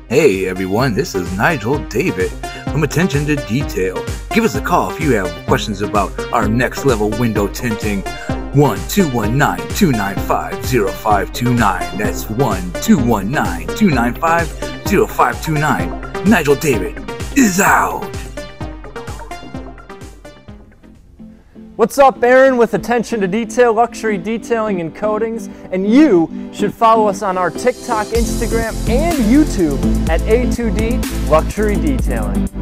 Hey everyone, this is Nigel David from Attention to Detail. Give us a call if you have questions about our next level window tinting. 1-219-295-0529. That's 1-219-295-0529. Nigel David is out. What's up, Aaron with Attention to Detail, Luxury Detailing and Coatings, and you should follow us on our TikTok, Instagram, and YouTube at A2D Luxury Detailing.